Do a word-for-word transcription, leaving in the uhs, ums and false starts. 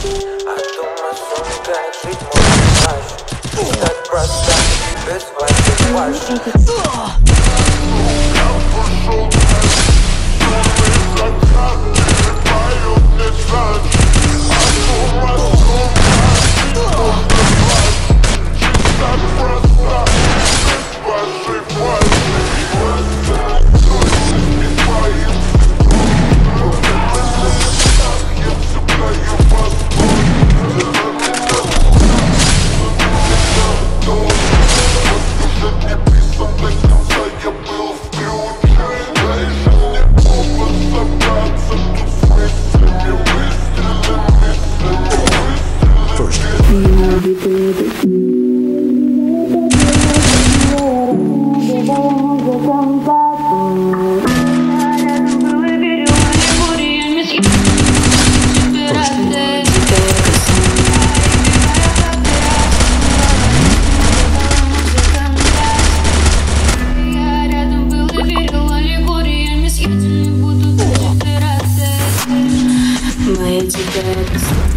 А думаешь, он как жить можно дальше? Так просто и без вашей фальши. Я пошел дальше, темные закаты поют мне жаль. А думаешь, он как жить можно дальше? Так просто и без вашей фальши. Моя тебя